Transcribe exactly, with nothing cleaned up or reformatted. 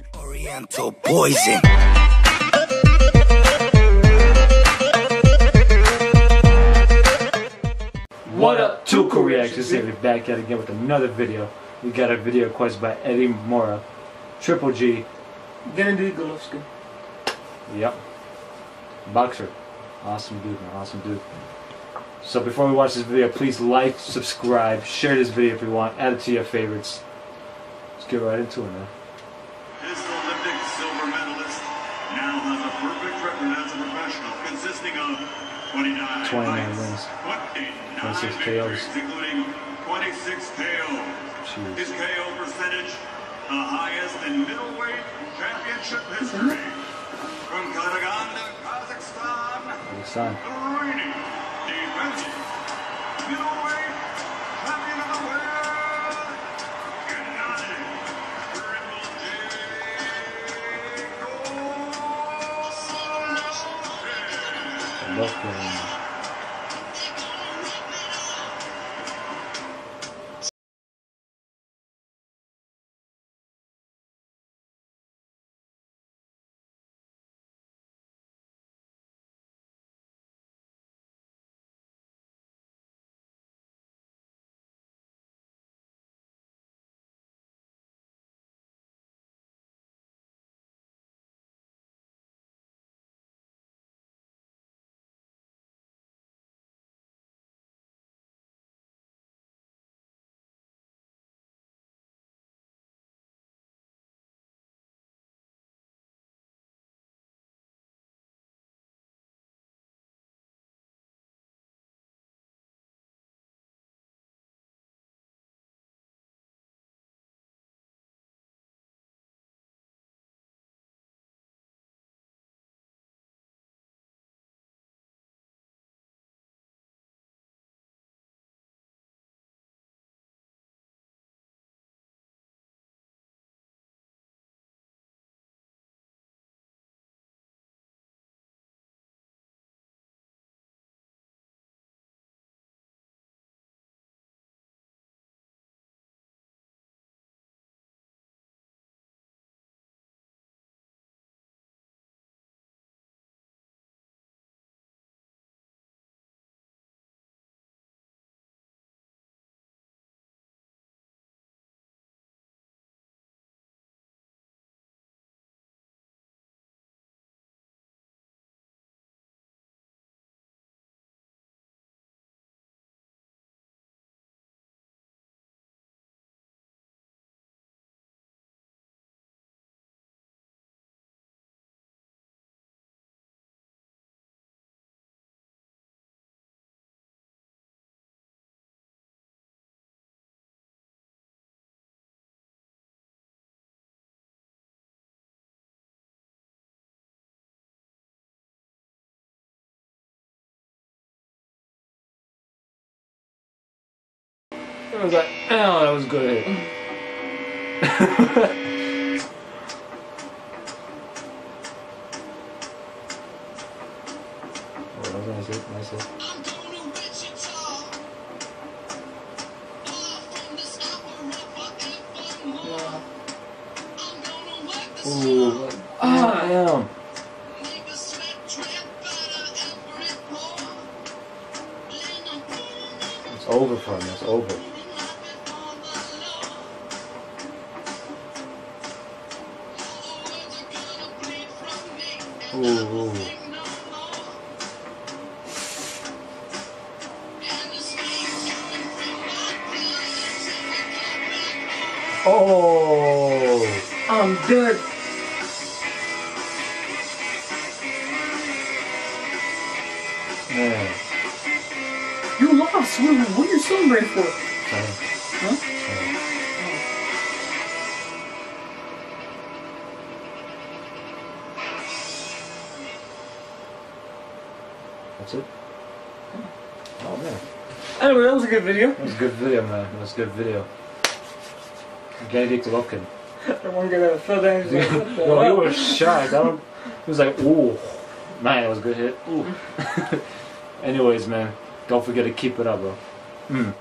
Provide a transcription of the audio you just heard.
Oriental poison. What up, Two Cool Reactions? Here we're back yet again with another video. We got a video requested by Eddie Mora, Triple G, Gennady Golovkin. Yep, boxer. Awesome dude, man. Awesome dude. So before we watch this video, please like, subscribe, share this video if you want, add it to your favorites. Let's get right into it, man. This Olympic silver medalist now has a perfect record as a professional, consisting of twenty-nine, twenty-nine fights, wins, twenty-six K Os, including twenty-six K Os. Jeez. His K O percentage, the highest in middleweight championship history. From Karaganda, Kazakhstan, Son. the reigning defensive middleweight champion of the world, Gennady Triple G Golovkin. Golovkin. I was like, oh, that was good. Oh, that was nice hit, nice hit. Ooh, ah, damn. It's over for him, it's over. Ooh, ooh. Oh, I'm dead. man. You lost. What, what are you celebrating for? Sorry. Huh? Sorry. That's it? Oh man. Anyway, that was a good video. That was a good video, man. That was a good video. Gennady Golovkin. The one guy that fell down. He's like, what the No, he hell? was shocked. I don't. He was like, ooh. Man, that was a good hit. Ooh. Anyways, man, don't forget to keep it up, bro. Mm.